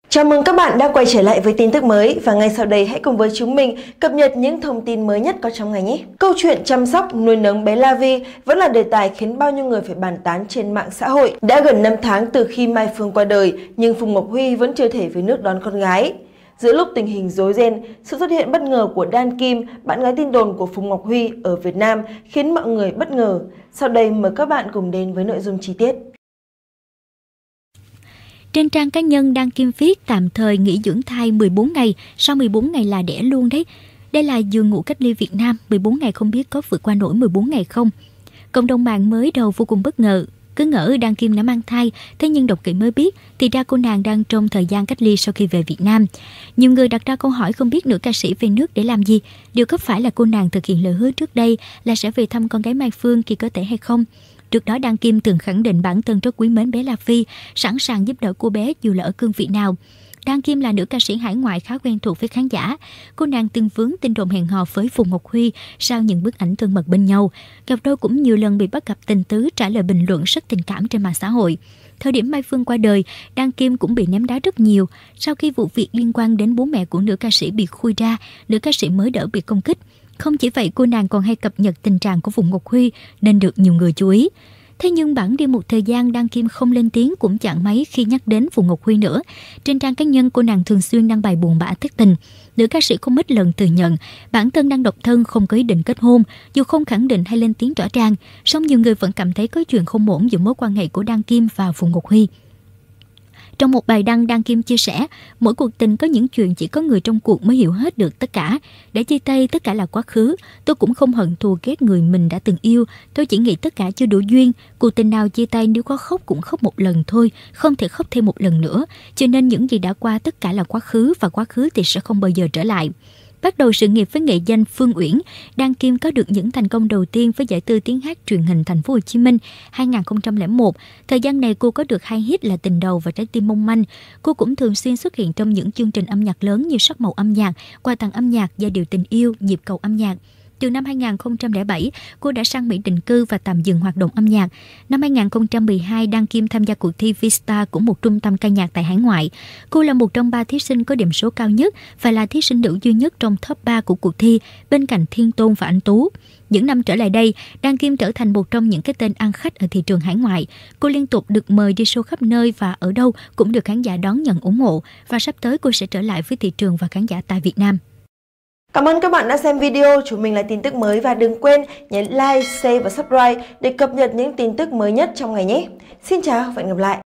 Chào mừng các bạn đã quay trở lại với tin tức mới và ngay sau đây hãy cùng với chúng mình cập nhật những thông tin mới nhất có trong ngày nhé. Câu chuyện chăm sóc, nuôi nấng bé La Vi vẫn là đề tài khiến bao nhiêu người phải bàn tán trên mạng xã hội. Đã gần 5 tháng từ khi Mai Phương qua đời nhưng Phùng Ngọc Huy vẫn chưa thể về nước đón con gái. Giữa lúc tình hình rối ren, sự xuất hiện bất ngờ của Đan Kim, bạn gái tin đồn của Phùng Ngọc Huy ở Việt Nam khiến mọi người bất ngờ. Sau đây mời các bạn cùng đến với nội dung chi tiết. Trên trang cá nhân, Đan Kim viết tạm thời nghỉ dưỡng thai 14 ngày, sau 14 ngày là đẻ luôn đấy. Đây là giường ngủ cách ly Việt Nam, 14 ngày không biết có vượt qua nổi 14 ngày không. Cộng đồng mạng mới đầu vô cùng bất ngờ, cứ ngỡ Đan Kim đã mang thai, thế nhưng đọc kỹ mới biết thì ra cô nàng đang trong thời gian cách ly sau khi về Việt Nam. Nhiều người đặt ra câu hỏi không biết nữ ca sĩ về nước để làm gì, điều có phải là cô nàng thực hiện lời hứa trước đây là sẽ về thăm con gái Mai Phương khi có thể hay không. Trước đó, Đan Kim từng khẳng định bản thân rất quý mến bé La Vi, sẵn sàng giúp đỡ cô bé dù là ở cương vị nào. Đan Kim là nữ ca sĩ hải ngoại khá quen thuộc với khán giả. Cô nàng từng vướng tin đồn hẹn hò với Phùng Ngọc Huy sau những bức ảnh thân mật bên nhau. Cặp đôi cũng nhiều lần bị bắt gặp tình tứ trả lời bình luận rất tình cảm trên mạng xã hội. Thời điểm Mai Phương qua đời, Đan Kim cũng bị ném đá rất nhiều. Sau khi vụ việc liên quan đến bố mẹ của nữ ca sĩ bị khui ra, nữ ca sĩ mới đỡ bị công kích. Không chỉ vậy, cô nàng còn hay cập nhật tình trạng của Phùng Ngọc Huy nên được nhiều người chú ý. Thế nhưng bẵng đi một thời gian, Đan Kim không lên tiếng cũng chẳng mấy khi nhắc đến Phùng Ngọc Huy nữa. Trên trang cá nhân, cô nàng thường xuyên đăng bài buồn bã thất tình. Nữ ca sĩ không ít lần thừa nhận bản thân đang độc thân, không có ý định kết hôn, dù không khẳng định hay lên tiếng rõ ràng, song nhiều người vẫn cảm thấy có chuyện không ổn giữa mối quan hệ của Đan Kim và Phùng Ngọc Huy. Trong một bài đăng, Đan Kim chia sẻ, mỗi cuộc tình có những chuyện chỉ có người trong cuộc mới hiểu hết được tất cả. Để chia tay tất cả là quá khứ, tôi cũng không hận thù ghét người mình đã từng yêu, tôi chỉ nghĩ tất cả chưa đủ duyên. Cuộc tình nào chia tay nếu có khóc cũng khóc một lần thôi, không thể khóc thêm một lần nữa. Cho nên những gì đã qua tất cả là quá khứ và quá khứ thì sẽ không bao giờ trở lại. Bắt đầu sự nghiệp với nghệ danh Phương Uyển, Đan Kim có được những thành công đầu tiên với giải Tư tiếng hát truyền hình Thành phố Hồ Chí Minh 2001. Thời gian này cô có được 2 hit là Tình Đầu và Trái Tim Mong Manh. Cô cũng thường xuyên xuất hiện trong những chương trình âm nhạc lớn như Sắc Màu Âm Nhạc, Quà Tặng Âm Nhạc, Giai Điệu Tình Yêu, Nhịp Cầu Âm Nhạc. Từ năm 2007, cô đã sang Mỹ định cư và tạm dừng hoạt động âm nhạc. Năm 2012, Đan Kim tham gia cuộc thi V-Star của một trung tâm ca nhạc tại hải ngoại. Cô là một trong 3 thí sinh có điểm số cao nhất và là thí sinh nữ duy nhất trong top 3 của cuộc thi, bên cạnh Thiên Tôn và Anh Tú. Những năm trở lại đây, Đan Kim trở thành một trong những cái tên ăn khách ở thị trường hải ngoại. Cô liên tục được mời đi show khắp nơi và ở đâu cũng được khán giả đón nhận ủng hộ. Và sắp tới cô sẽ trở lại với thị trường và khán giả tại Việt Nam. Cảm ơn các bạn đã xem video, chúng mình là tin tức mới và đừng quên nhấn like, share và subscribe để cập nhật những tin tức mới nhất trong ngày nhé. Xin chào và hẹn gặp lại!